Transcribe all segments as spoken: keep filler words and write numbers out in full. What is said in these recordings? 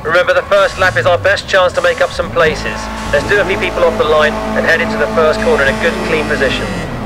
Remember, the first lap is our best chance to make up some places. Let's do a few people off the line and head into the first corner in a good, clean position.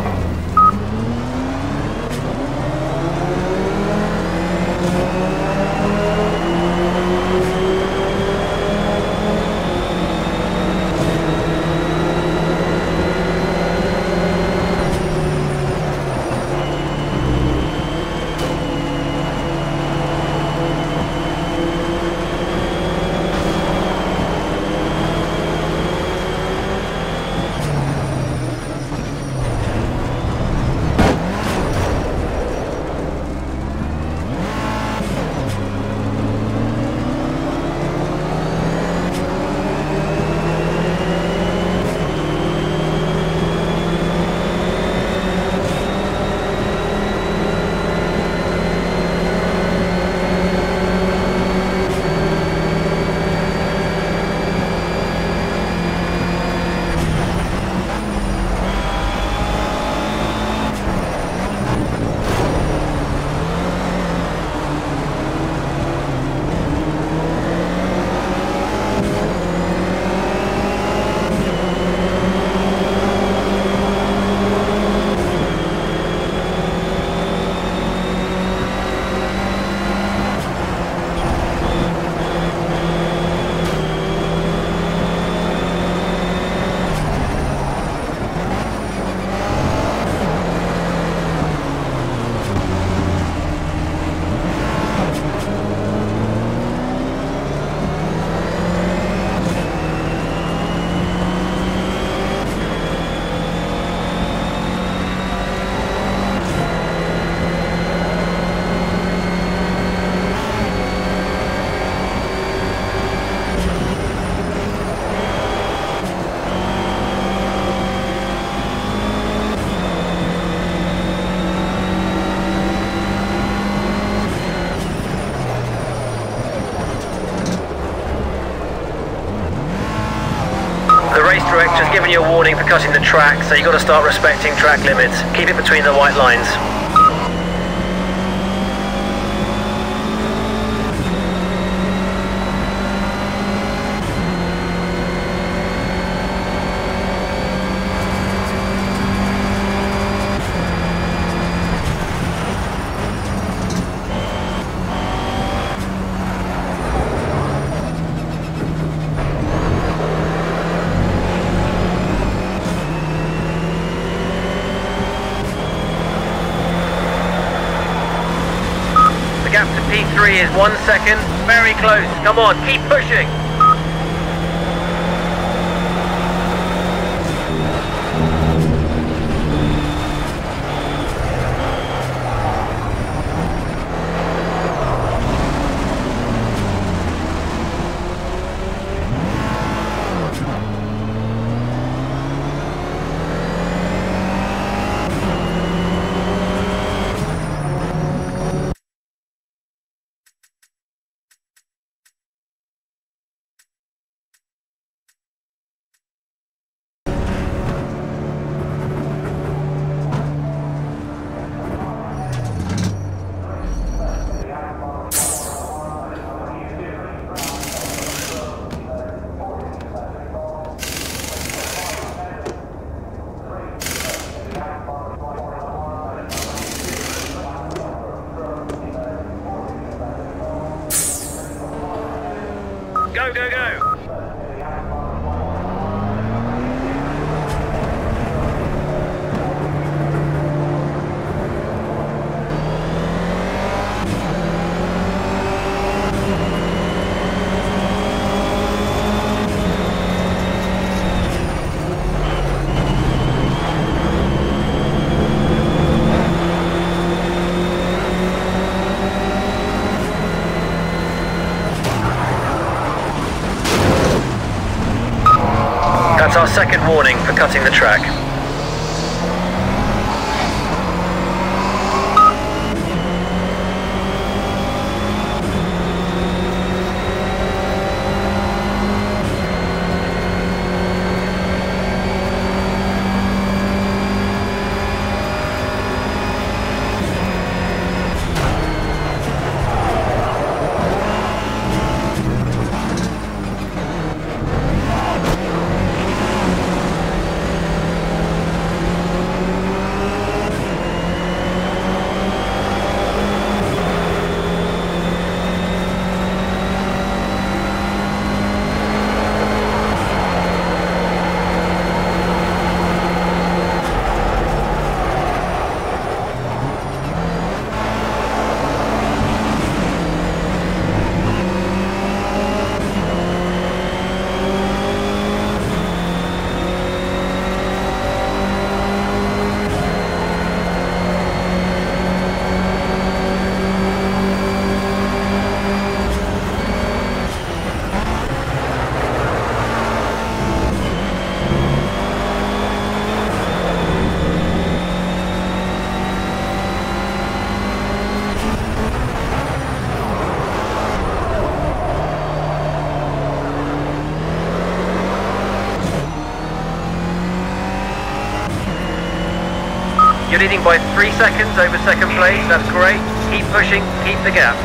Director's given you a warning for cutting the track, so you've got to start respecting track limits. Keep it between the white lines. Gap to P three is one second. Very close. Come on, keep pushing. Go, go, go! That's our second warning for cutting the track. You're leading by three seconds over second place. That's great. Keep pushing, keep the gap.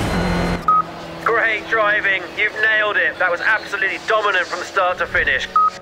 Driving, you've nailed it. That was absolutely dominant from start to finish.